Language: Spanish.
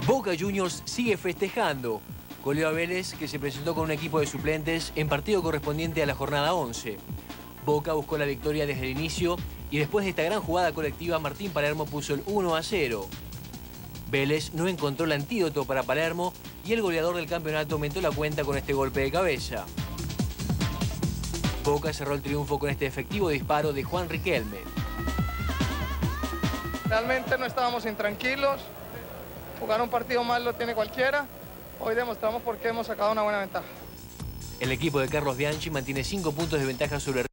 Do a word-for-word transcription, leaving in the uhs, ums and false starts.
Boca Juniors sigue festejando. Goleó a Vélez, que se presentó con un equipo de suplentes en partido correspondiente a la jornada once. Boca buscó la victoria desde el inicio y después de esta gran jugada colectiva, Martín Palermo puso el uno a cero. Vélez no encontró el antídoto para Palermo y el goleador del campeonato aumentó la cuenta con este golpe de cabeza. Boca cerró el triunfo con este efectivo disparo de Juan Riquelme. Realmente no estábamos intranquilos. Jugar un partido mal lo tiene cualquiera. Hoy demostramos por qué hemos sacado una buena ventaja. El equipo de Carlos Bianchi mantiene cinco puntos de ventaja sobre